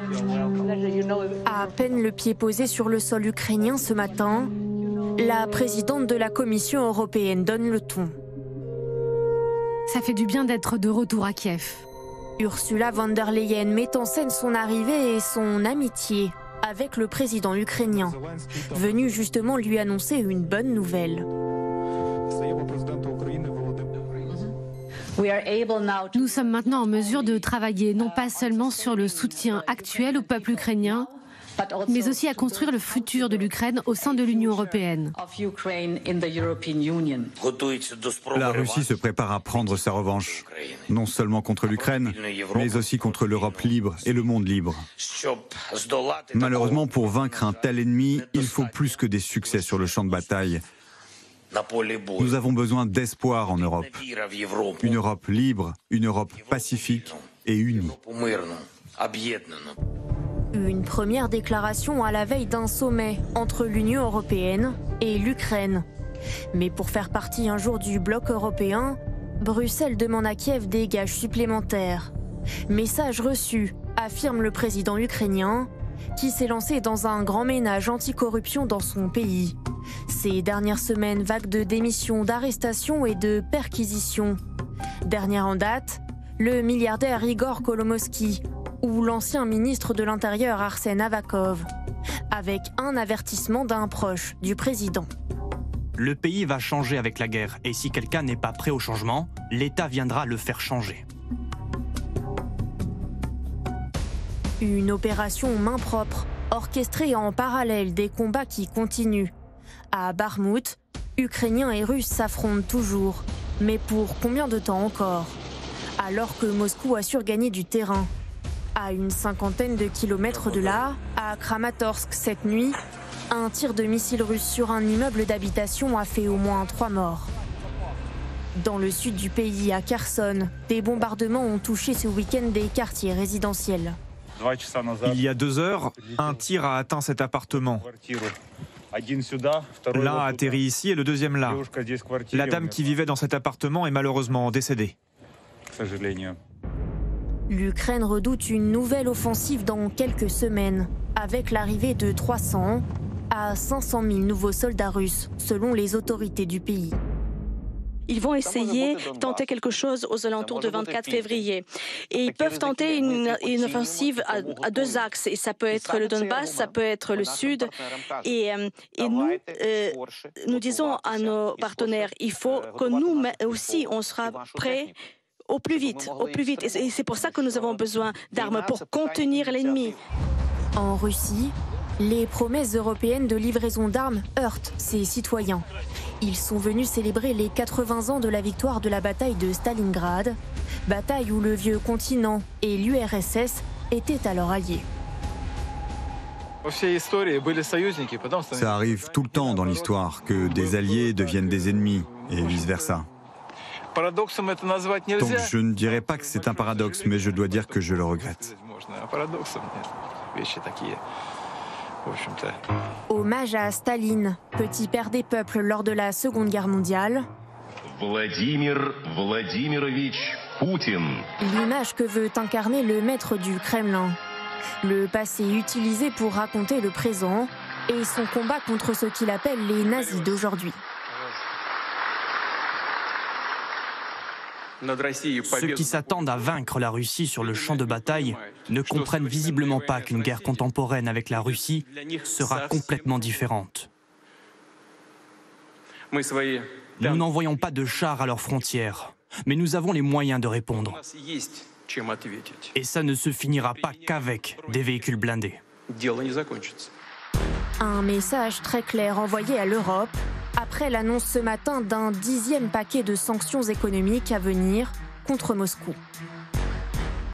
À peine le pied posé sur le sol ukrainien ce matin, la présidente de la Commission européenne donne le ton. Ça fait du bien d'être de retour à Kiev. Ursula von der Leyen met en scène son arrivée et son amitié avec le président ukrainien, venu justement lui annoncer une bonne nouvelle. Nous sommes maintenant en mesure de travailler non pas seulement sur le soutien actuel au peuple ukrainien, mais aussi à construire le futur de l'Ukraine au sein de l'Union européenne. La Russie se prépare à prendre sa revanche, non seulement contre l'Ukraine, mais aussi contre l'Europe libre et le monde libre. Malheureusement, pour vaincre un tel ennemi, il faut plus que des succès sur le champ de bataille. Nous avons besoin d'espoir en Europe. Une Europe libre, une Europe pacifique et unie. Une première déclaration à la veille d'un sommet entre l'Union européenne et l'Ukraine. Mais pour faire partie un jour du bloc européen, Bruxelles demande à Kiev des gages supplémentaires. Message reçu, affirme le président ukrainien, qui s'est lancé dans un grand ménage anticorruption dans son pays. Ces dernières semaines, vague de démissions, d'arrestations et de perquisitions. Dernière en date, le milliardaire Igor Kolomoïski ou l'ancien ministre de l'Intérieur Arsène Avakov, avec un avertissement d'un proche du président. Le pays va changer avec la guerre, et si quelqu'un n'est pas prêt au changement, l'État viendra le faire changer. Une opération main propre, orchestrée en parallèle des combats qui continuent. À Bakhmout, Ukrainiens et Russes s'affrontent toujours. Mais pour combien de temps encore? Alors que Moscou a surgagné du terrain. À une cinquantaine de kilomètres de là, à Kramatorsk cette nuit, un tir de missile russe sur un immeuble d'habitation a fait au moins 3 morts. Dans le sud du pays, à Kherson, des bombardements ont touché ce week-end des quartiers résidentiels. Il y a 2 heures, un tir a atteint cet appartement. L'un a atterri ici et le deuxième là. La dame qui vivait dans cet appartement est malheureusement décédée. L'Ukraine redoute une nouvelle offensive dans quelques semaines, avec l'arrivée de 300 à 500 000 nouveaux soldats russes, selon les autorités du pays. Ils vont essayer de tenter quelque chose aux alentours du 24 février. Et ils peuvent tenter une offensive à 2 axes. Et ça peut être le Donbass, ça peut être le Sud. Et nous disons à nos partenaires, il faut que nous aussi, on sera prêts au plus vite. Et c'est pour ça que nous avons besoin d'armes, pour contenir l'ennemi. En Russie, les promesses européennes de livraison d'armes heurtent ces citoyens. Ils sont venus célébrer les 80 ans de la victoire de la bataille de Stalingrad, bataille où le vieux continent et l'URSS étaient alors alliés. Ça arrive tout le temps dans l'histoire que des alliés deviennent des ennemis et vice-versa. Donc je ne dirais pas que c'est un paradoxe, mais je dois dire que je le regrette. Hommage à Staline, petit père des peuples lors de la Seconde Guerre mondiale. Vladimir Vladimirovich Poutine. L'image que veut incarner le maître du Kremlin. Le passé utilisé pour raconter le présent et son combat contre ce qu'il appelle les nazis d'aujourd'hui. Ceux qui s'attendent à vaincre la Russie sur le champ de bataille ne comprennent visiblement pas qu'une guerre contemporaine avec la Russie sera complètement différente. Nous n'envoyons pas de chars à leurs frontières, mais nous avons les moyens de répondre. Et ça ne se finira pas qu'avec des véhicules blindés. Un message très clair envoyé à l'Europe après l'annonce ce matin d'un 10e paquet de sanctions économiques à venir contre Moscou.